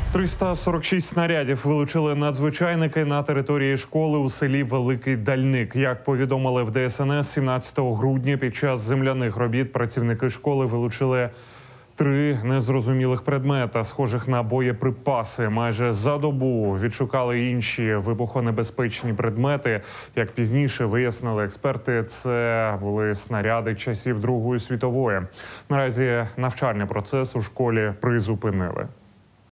346 снарядів вилучили надзвичайники на території школи у селі Великий Дальник. Як повідомили в ДСНС, 17 грудня під час земляних робіт працівники школи вилучили 3 незрозумілих предмета, схожих на боєприпаси. Майже за добу відшукали інші вибухонебезпечні предмети. Як пізніше вияснили експерти, це були снаряди часів Другої світової. Наразі навчальний процес у школі призупинили.